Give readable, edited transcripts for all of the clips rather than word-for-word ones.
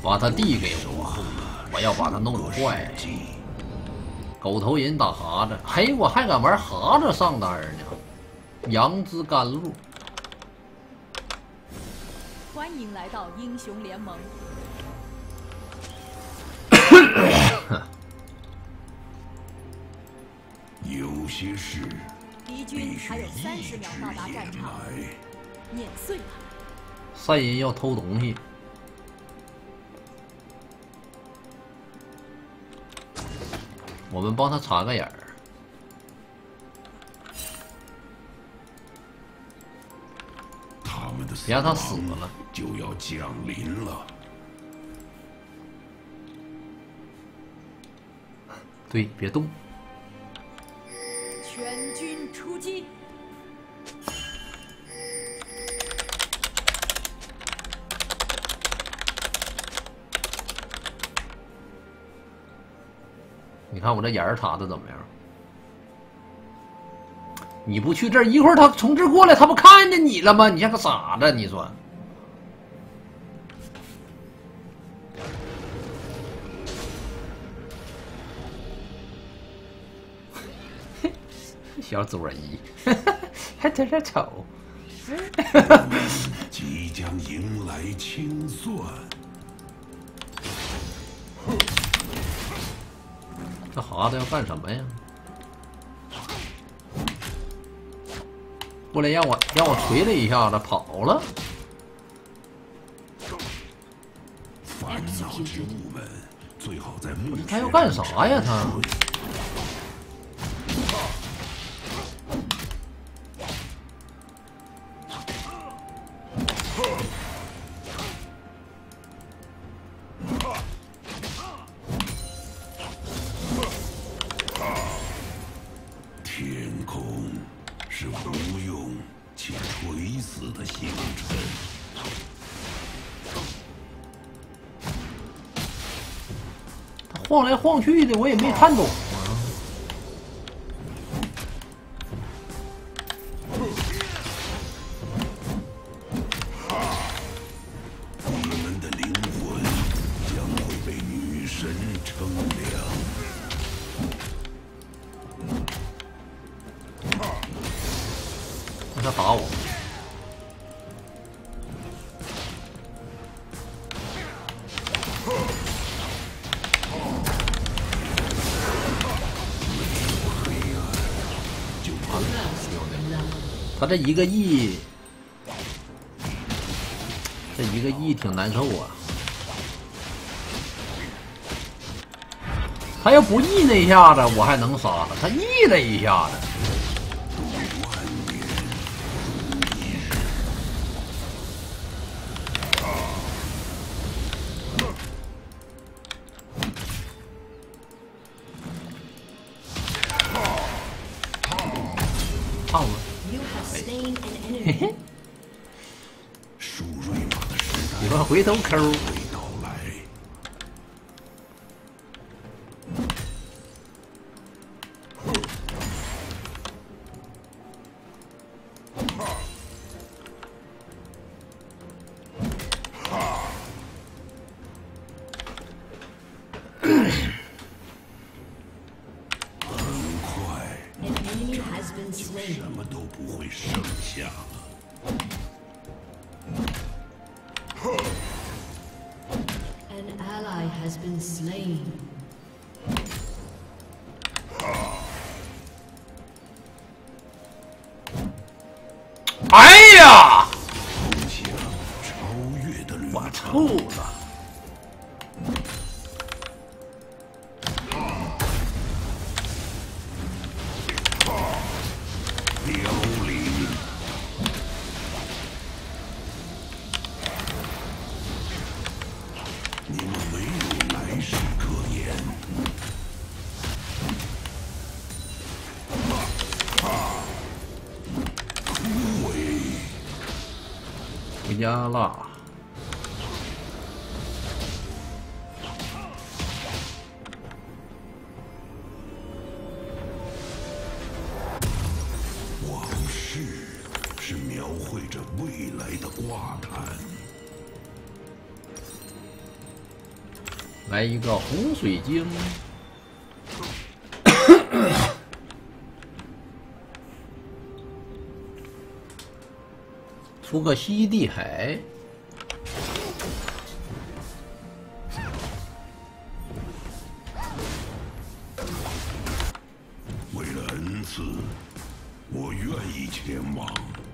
把他弟给我，我要把他弄坏。狗头人打哈子，嘿，我还敢玩哈子上单呢！杨枝甘露。 欢迎来到英雄联盟。 有些事敌军还有30秒到达战场，碾碎他们。 善人要偷东西，我们帮他插个眼儿。 他们的别让他死了， 就要降临了。 对，别动。 全军出击！ 你看我这眼儿插的怎么样？你不去这儿，一会儿他从这儿过来，他不看见你了吗？你像个傻子，你说？小嘴一，还在这瞅。 即将迎来清算。 这哈子要干什么呀？过来让我捶了一下子，跑了。 烦恼之物们最好在墓他要干啥呀？他？ 天空是无用且垂死的星辰。 他晃来晃去的，我也没看懂啊。 你们的灵魂将会被女神称量。 让他打我。他这一个亿，挺难受啊。他要不易那一下子，我还能杀他。他易了一下子。胖子，嘿嘿， 属瑞玛的时代喜欢回头抠。 会到来。很快，就什么都不会剩下了。 An ally has been slain. 哎呀！ 通向超越的旅我程。 吐了。 凋零。你们没有来世可言。枯萎。 回家啦。 往事是描绘着未来的挂毯。 来一个红水晶，出个西地海。 为了恩赐，我愿意前往。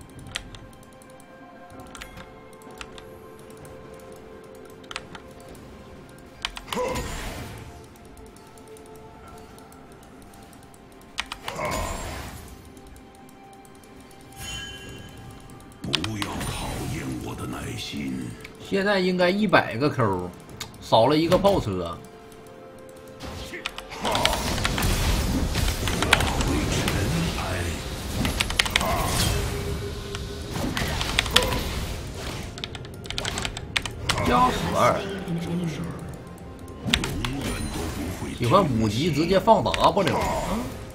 不要考验我的耐心。 现在应该100个 Q， 少了一个炮车。加12，喜欢5级直接放 W 啊！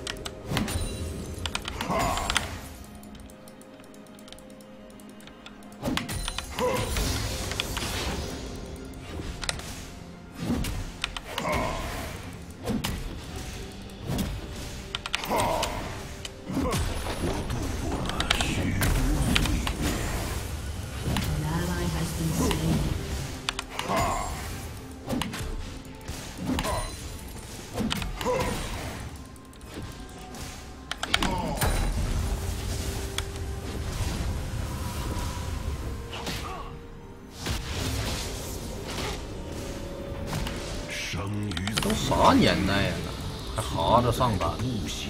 都啥年代了，还哈着上单不朽。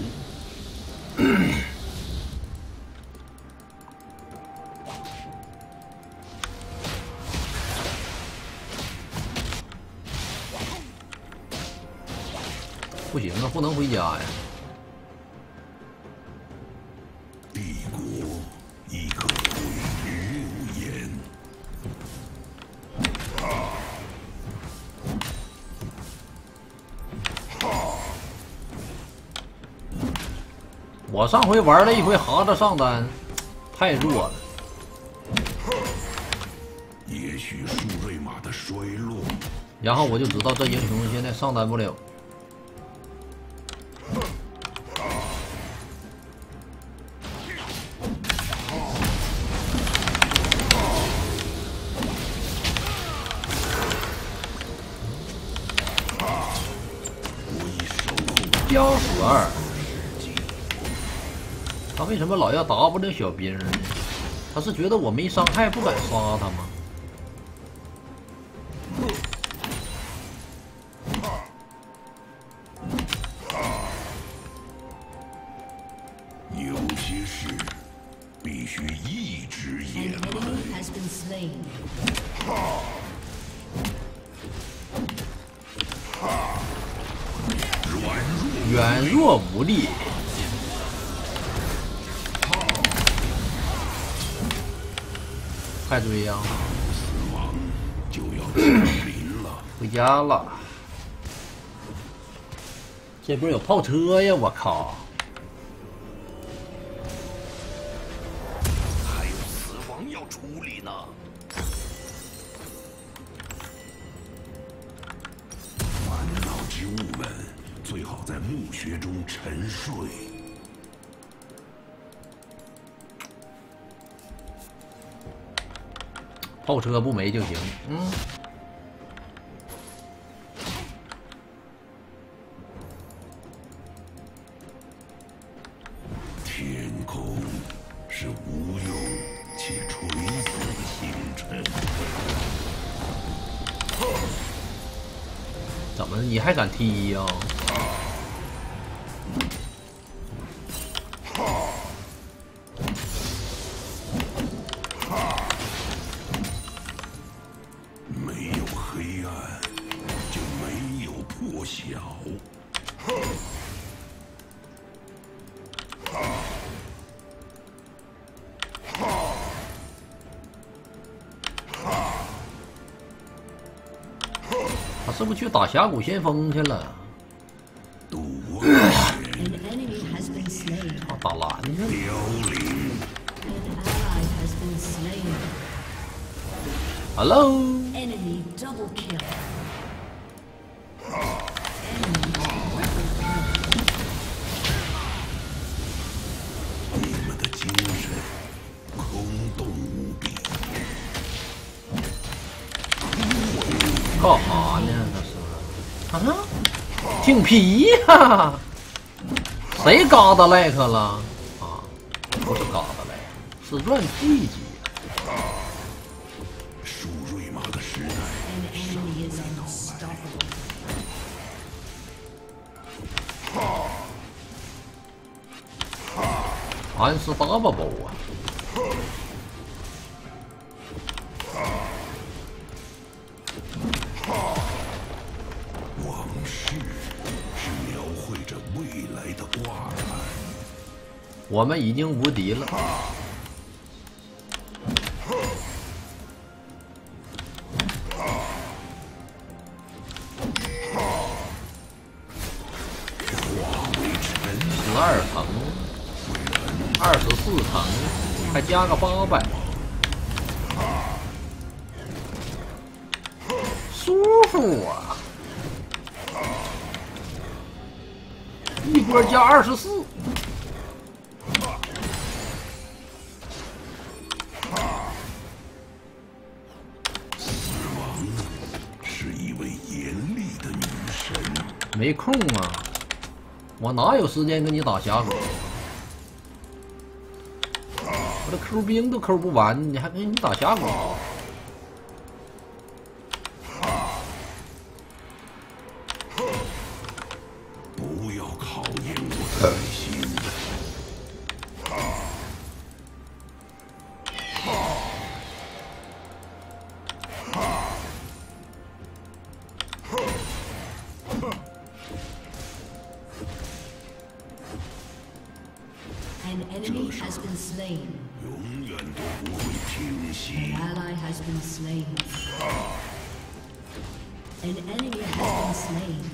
不行啊，不能回家呀！ 帝国亦可毁于6言。 我上回玩了一回哈着上单，太弱了。 也许舒瑞玛的衰落， 然后我就知道这英雄现在上单不了。交12，他为什么老要 W 小兵呢？他是觉得我没伤害不敢杀他吗？ 有些事必须一直掩埋。 软弱无力，快追呀！ 死亡就要降临了。 回家了。这不是有炮车呀！我靠！ 还有死亡要处理呢。烦恼之物们最好在墓穴中沉睡。 炮车不没就行。 天空是无用且垂死的星辰。 怎么你还敢踢呀？ 没有黑暗，就没有破晓。 他是不是去打峡谷先锋去了？操，打蓝去了。Hello。 干啥呢？这是啊，挺皮呀！谁嘎达赖克了？啊，不是嘎达赖克，是乱季季。 属瑞玛的时代 An enemy is unstoppable. 安斯达巴包啊！ 往事是描绘着未来的画板。 我们已经无敌了。12层，24层，还加个800，舒服啊！一波加24。 是一位严厉的女神。 没空啊，我哪有时间跟你打峡谷？我这 Q 兵都 Q 不完，你还跟你打峡谷？ 不要考验我的耐心。 An enemy has been slain. 永远都不会停 An 息。 ally has been slain. An enemy has been slain.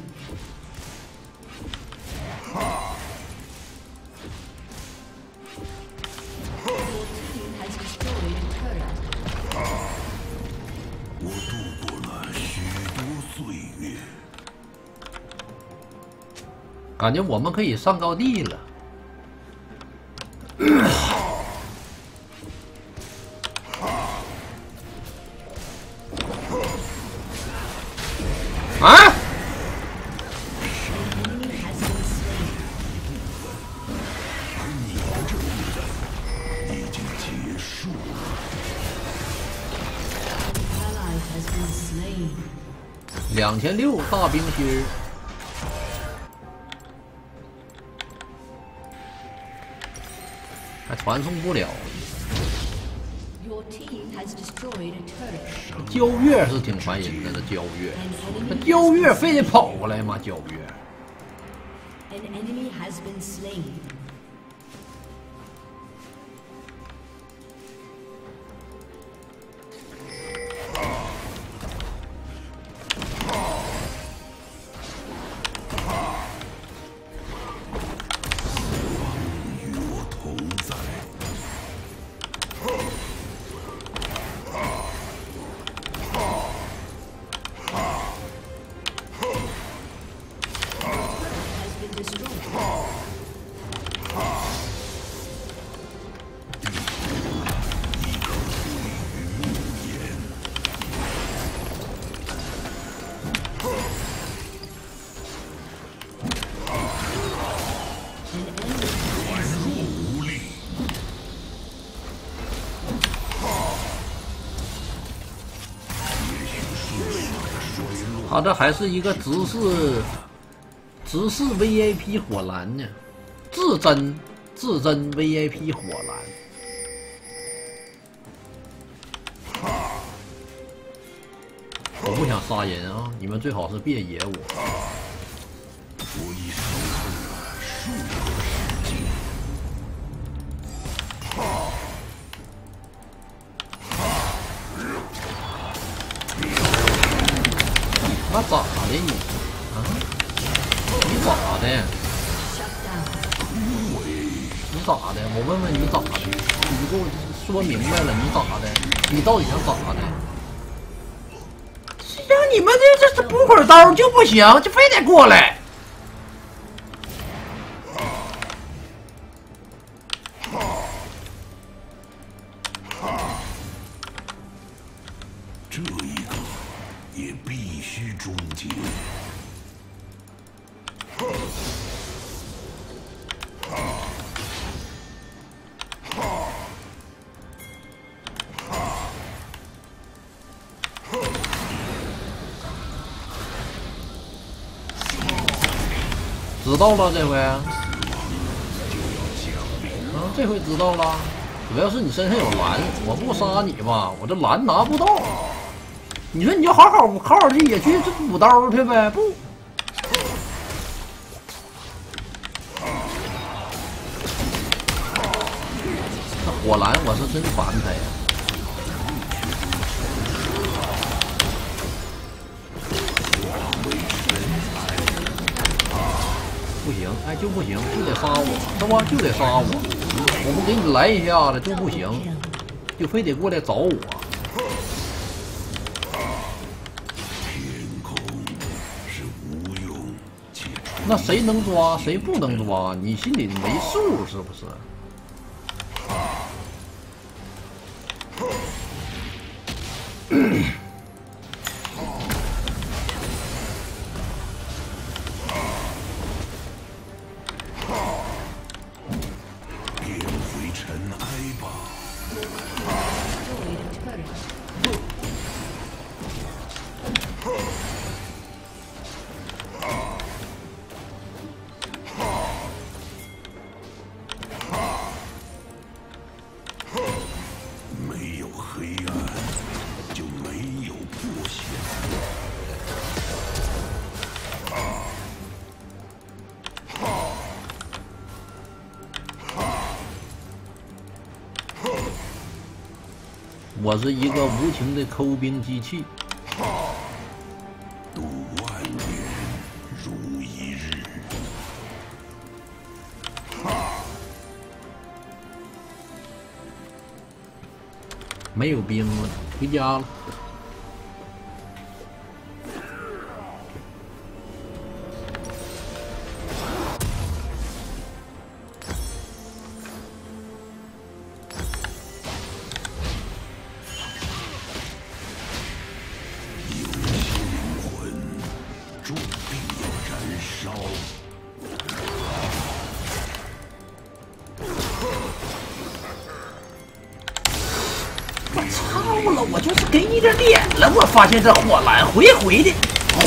Your team has destroyed a turret. 我度过了许多岁月。 感觉我们可以上高地了。啊！ Enemy has been slain. 已经结束了。 Ally has been slain. 2600大冰心，还传送不了。 Your team has destroyed a turret. 焦月是挺烦人的，这焦月，那焦月非得跑过来吗？焦月， An enemy has been slain. 与我同在。 Has been destroyed. 无力。 他这还是一个直视 VIP 火蓝呢，至真 VIP 火蓝。我不想杀人啊，你们最好是别野我。 我已守候了数个世纪。 那咋的你？啊？你咋的？ Shut down. 你咋的？我问问你咋的？你给我说明白了，你咋的？你到底想咋的？像你们这不会刀就不行，就非得过来。 这一个也必须终结。 知道了这回，这回知道了。主要是你身上有蓝，我不杀你吧，我这蓝拿不到。你说你就好好去野区这补刀去呗，不。这火蓝我是真烦他呀。不行，哎，就不行，就得杀我，是吧？就得杀我，我不给你来一下子就不行，就非得过来找我。 天空是无用且那谁能抓，谁不能抓？你心里没数是不是？我是一个无情的抠兵机器。 度万年如一日。 没有兵了，回家了。我就是给你点脸了，我发现这火蓝回回的，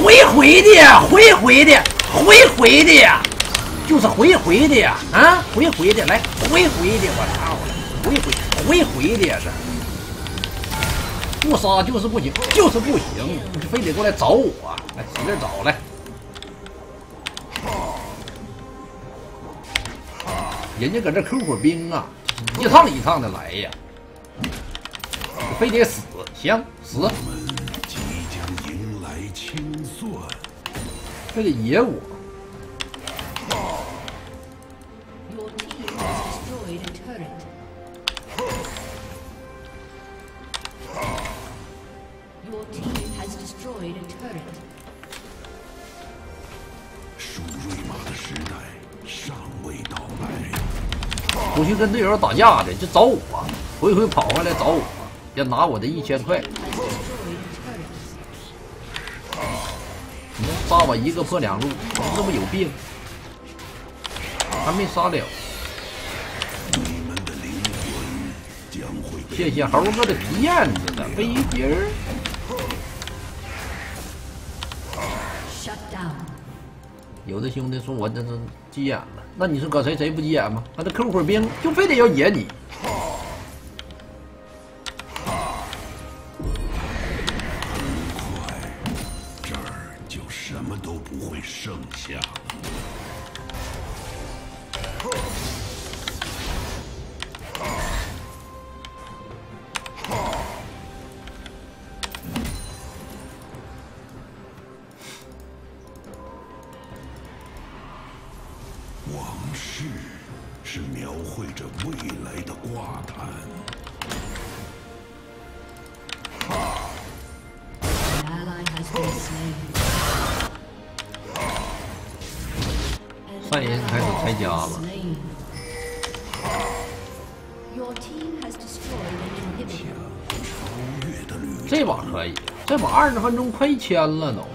就是回回的呀，啊，回回的，来回回的，我操了，回回的是，不杀就是不行，就是不行，你非得过来找我，来使劲找来，人家搁这扣火兵啊，一趟一趟的来呀。非得死，行死！ 我们即将迎来清算， 非得野我。 Your team has destroyed a turret. Your team has destroyed a turret. 属瑞玛的时代尚未到来。 不去跟队友打架的，就找我，回回跑回来找我。要拿我的1000块，你能杀我一个破2路，你是不是有病？还没杀了。 你们的灵魂将会被谢谢猴哥的皮燕子的飞碟儿。有的兄弟说我这是急眼了，那你说搁谁不急眼吗？那这 Q 火兵就非得要野你。 什么都不会剩下。往事是描绘着未来的挂毯。 3人开始拆家了。这把可以， 这把20分钟快1000了都。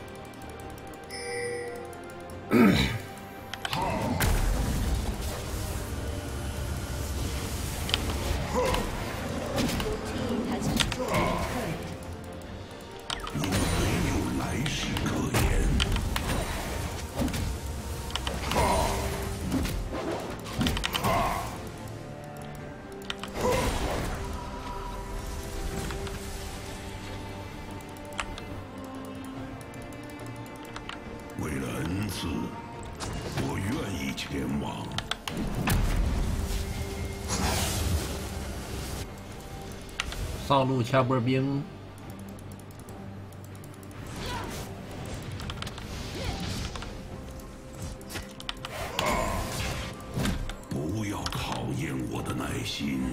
你们没有来世可言。为了恩赐，我愿意前往。 上路掐波兵。 不要考验我的耐心。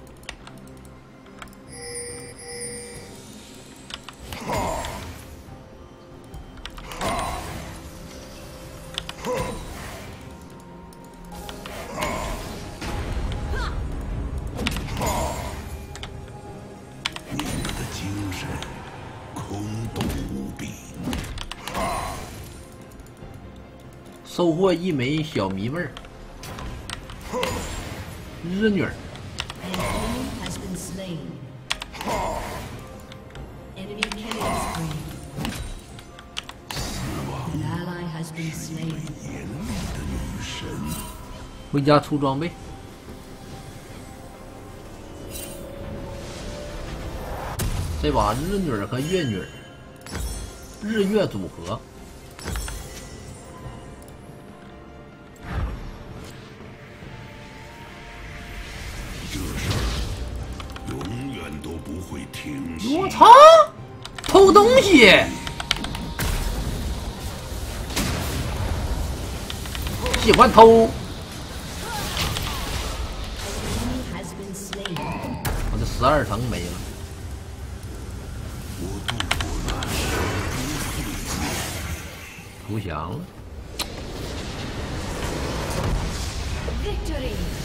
你们的精神空洞无比。 收获一枚小迷妹儿，日女儿。 An enemy has been slain. Enemy killing spree. An ally has been slain. 严厉的女神。 回家出装备。这把日女儿和月女儿，日月组合。 这事儿永远都不会停息。 我操！偷东西！喜欢偷。 Enemy has been slain. 我这12层没了。 我度过了投降了。 Victory.